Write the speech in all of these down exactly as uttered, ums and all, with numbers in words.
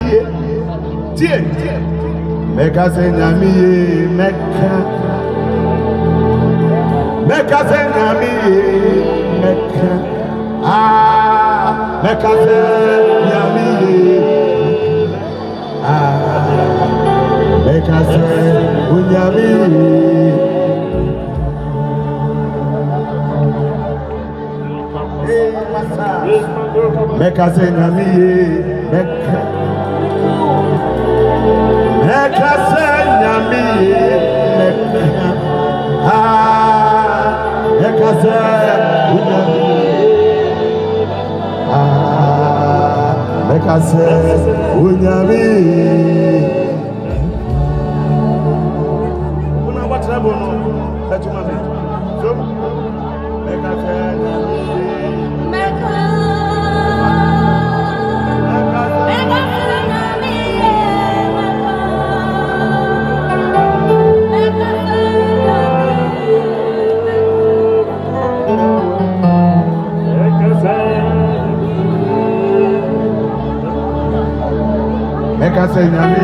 tie meka se nyame meka meka se nyame meka ah meka se nyame ah meka se nyame meka se nyame meka meka se nyame meka ah meka se nyame ah meka se nyame una watra bono etuma me so meka se nyame meka Meka se nyame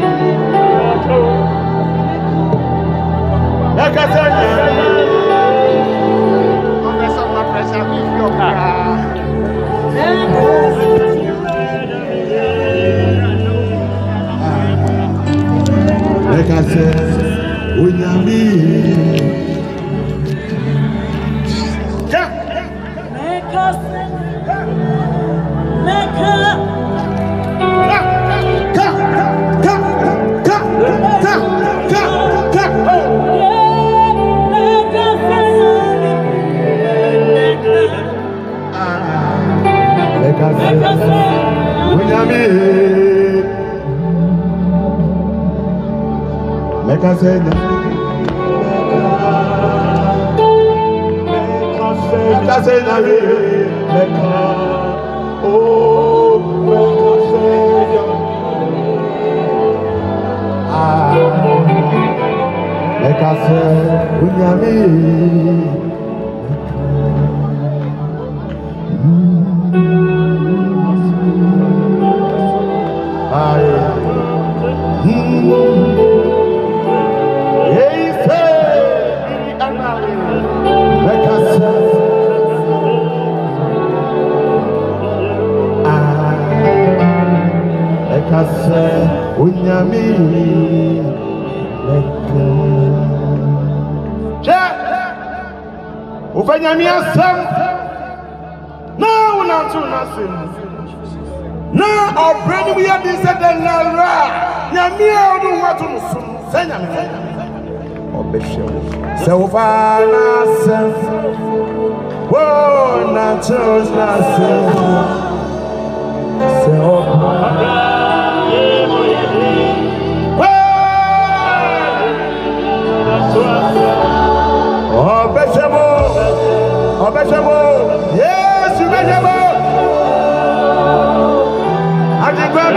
Meka se nyame Professor ma pressure me feel ka Meka se nyame Ja Meka se Meka Meka se Meka se Meka oh Meka se ah Meka se unyami ay Kase unyami leke che ufanyami asem na unantu nasim na obreni we had this said na ra nyami odu watu nusum se nyami obehwe se ufa nasem wo na chose nasem se ufa Oh, Beshamo, oh, Beshamo, yes, you Beshamo. I did well.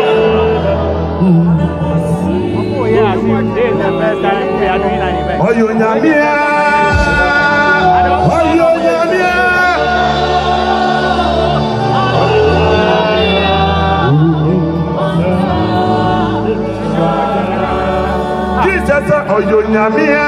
Oh, yeah, this is the first time we are doing an event. Oh, you Namia, oh, you Namia. Jesus, oh, you Namia.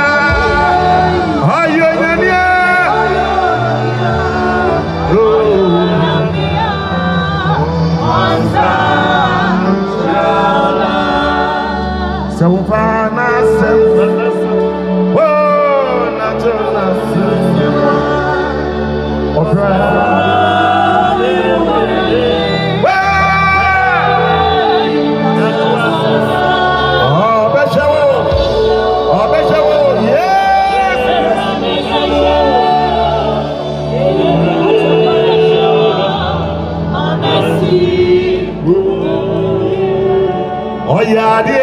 So far, myself, oh, not to myself, oh, oh, yeah, dear.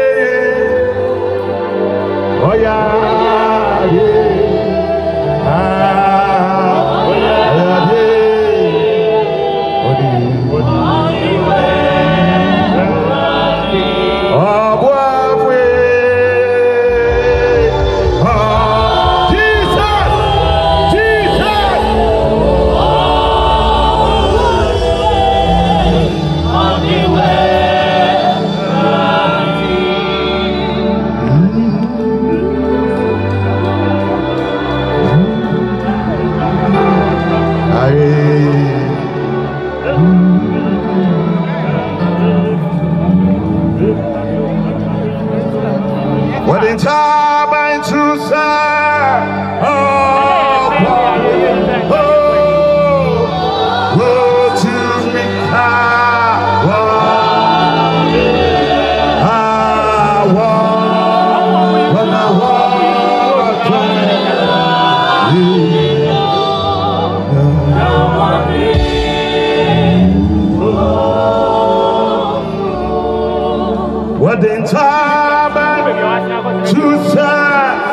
Oh yeah, yeah, ah, oh yeah, yeah, oh yeah, oh boy, oh Jesus, Jesus, on the way. in time and to say, oh, oh, oh, to me, I want, when I walk you. What in time to say.